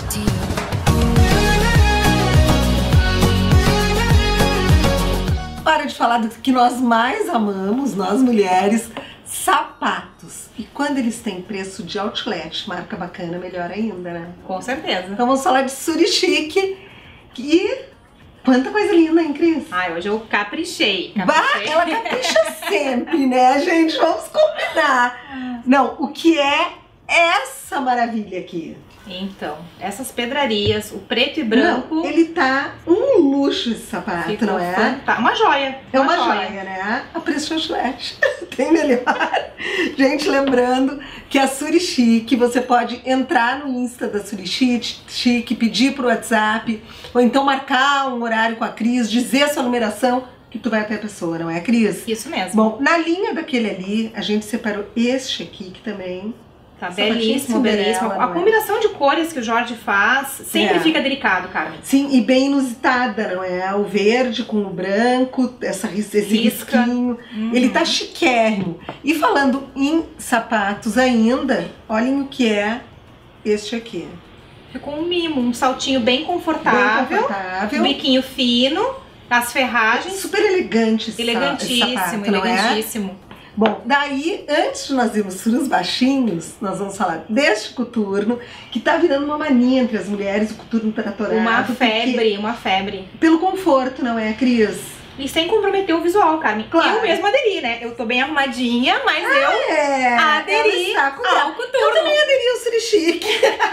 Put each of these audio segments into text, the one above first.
to you. Hora de falar do que nós mais amamos, nós mulheres, sapatos. E quando eles têm preço de outlet, marca bacana, melhor ainda, né? Com certeza. Então vamos falar de Suri Chic. E quanta coisa linda, hein, Cris? Ai, hoje eu caprichei. Bah, ela capricha sempre, né, gente? Vamos combinar. Não, o que é essa maravilha aqui? Então, essas pedrarias, o preto e branco... Não, ele tá um luxo esse sapato, ficou não é? Uma joia. É uma joia, né? A preço de outlet. Tem melhor. Gente, lembrando que a Suri Chic, você pode entrar no Insta da Suri Chic, pedir pro WhatsApp, ou então marcar um horário com a Cris, dizer a sua numeração, que tu vai até a pessoa, não é, Cris? Isso mesmo. Bom, na linha daquele ali, a gente separou este aqui, que também... Tá belíssimo, belíssimo. A combinação de cores que o Jorge faz sempre fica delicado, Carmen. Sim, e bem inusitada, não é? O verde com o branco, esse risquinho. Ele tá chiquérrimo. E falando em sapatos ainda, olhem o que é este aqui. Ficou um mimo, um saltinho bem confortável. Bem confortável. Um biquinho fino, as ferragens. Super elegante esse elegantíssimo, sapato, elegantíssimo. Não é? Bom, daí, antes de nós irmos para os baixinhos, nós vamos falar deste coturno, que tá virando uma mania entre as mulheres, o coturno tratorado. Uma febre, uma febre. Pelo conforto, não é, Cris? E sem comprometer o visual, Carmen. Claro. Eu mesma aderi, né? Eu tô bem arrumadinha, mas eu aderi ao coturno. Eu também aderi ao Suri Chic.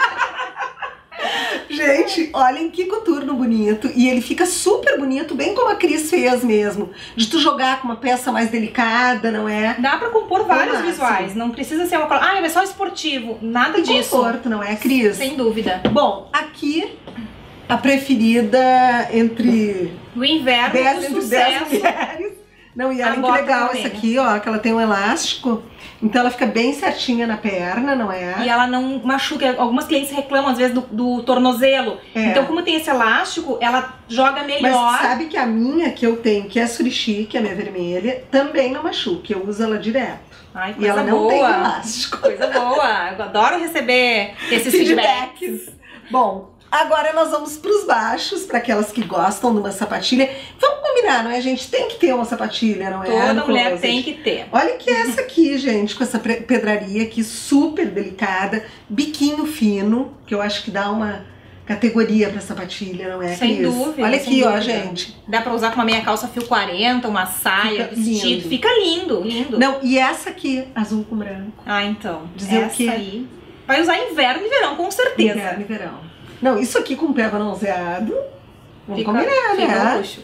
Gente, olhem que coturno bonito. E ele fica super bonito, bem como a Cris fez mesmo. De tu jogar com uma peça mais delicada, não é? Dá pra compor vários visuais. Não precisa ser uma coisa... Ah, é só esportivo. Nada disso. Conforto, não é, Cris? Sem dúvida. Bom, aqui a preferida entre... O inverno, 10 o sucesso. 10 mulheres. Não, e olha que legal essa aqui, ó, que ela tem um elástico. Então ela fica bem certinha na perna, não é? E ela não machuca. Algumas clientes reclamam às vezes do tornozelo. Então como tem esse elástico, ela joga melhor. Mas sabe que a minha que eu tenho, que é a Suri Chic, a minha vermelha, também não machuca. Eu uso ela direto. Ai, coisa e ela boa. não tem elástico. Coisa boa. Eu adoro receber esses feedbacks. Bom, agora nós vamos para os baixos, para aquelas que gostam de uma sapatilha. Vamos combinar, não é, gente? Tem que ter uma sapatilha, não é? Toda mulher tem que ter. Olha que é essa aqui, gente, com essa pedraria aqui super delicada, biquinho fino, que eu acho que dá uma categoria pra sapatilha, não é? Sem dúvida. Olha aqui, ó, gente. Dá pra usar com uma meia calça fio 40, uma saia, vestido. Fica lindo, lindo. Não, e essa aqui, azul com branco. Ah, então. Dizer essa o quê? Aí vai usar inverno e verão, com certeza. Inverno e verão. Não, isso aqui com pé bronzeado. Vamos combinar, fica né? luxo.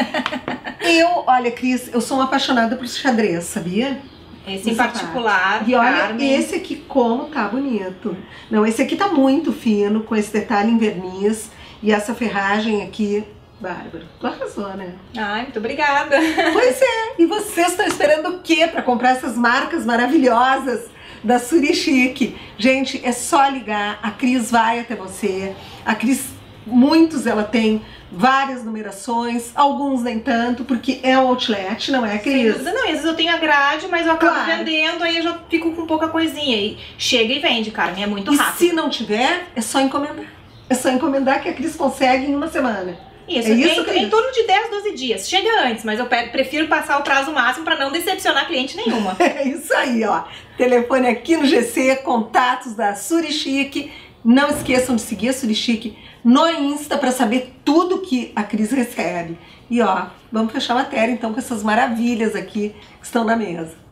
Olha, Cris, eu sou uma apaixonada por xadrez, sabia? Esse em particular, e olha, Carmen. esse aqui como tá bonito. Não, esse aqui tá muito fino, com esse detalhe em verniz. E essa ferragem aqui, bárbaro. Tu arrasou, né? Ai, muito obrigada. Pois é. E vocês estão esperando o quê pra comprar essas marcas maravilhosas da Suri Chic? Gente, é só ligar. A Cris vai até você. A Cris, muitos ela tem várias numerações, alguns nem tanto, porque é um outlet, não é, Cris? Sem dúvida, não. E às vezes eu tenho a grade, mas eu acabo vendendo, aí eu já fico com pouca coisinha. E chega e vende, Carmen, é muito rápido. E se não tiver, é só encomendar. É só encomendar que a Cris consegue em uma semana. Isso, em torno de 10, 12 dias. Chega antes, mas eu prefiro passar o prazo máximo para não decepcionar cliente nenhuma. É isso aí, ó. Telefone aqui no GC, contatos da Suri Chic. Não esqueçam de seguir a Suri Chic no Insta para saber tudo que a Cris recebe. E ó, vamos fechar a matéria então com essas maravilhas aqui que estão na mesa.